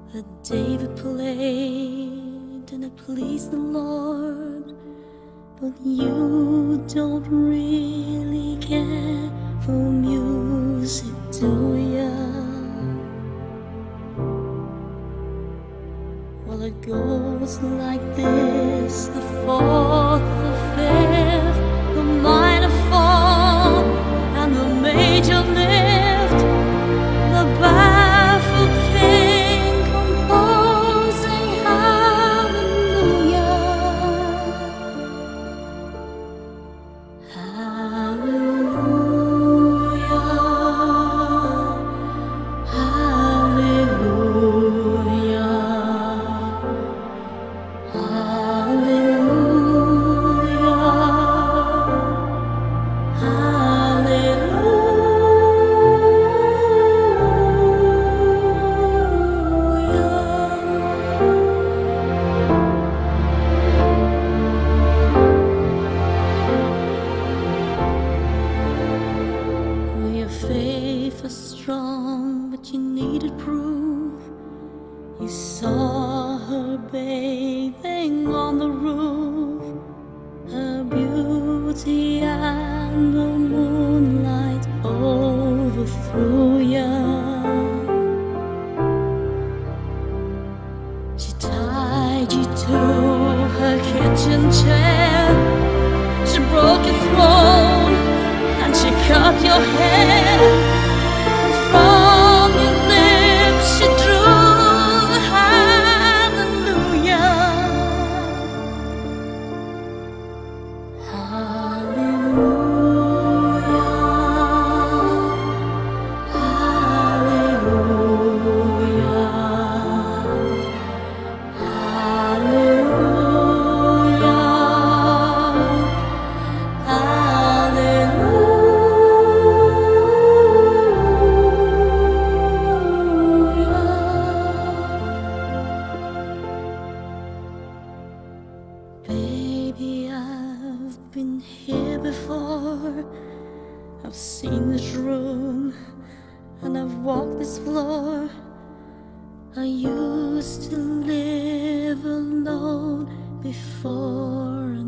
that David played and it pleased the Lord, but you don't really care for music, do ya? Well, it goes like this: the fourth, the fifth, the minor fall, and the major lift. The baffled king composing hallelujah, hallelujah, hallelujah, faith was strong, but you needed proof. You saw her bathing on the roof, her beauty and the moonlight overthrew ya. She tied you to her kitchen chair, she broke your throne, and she cut your hair. From your lips she drew hallelujah, hallelujah, hallelujah, baby, I've been here before. I've seen this room and I've walked this floor. I used to live alone before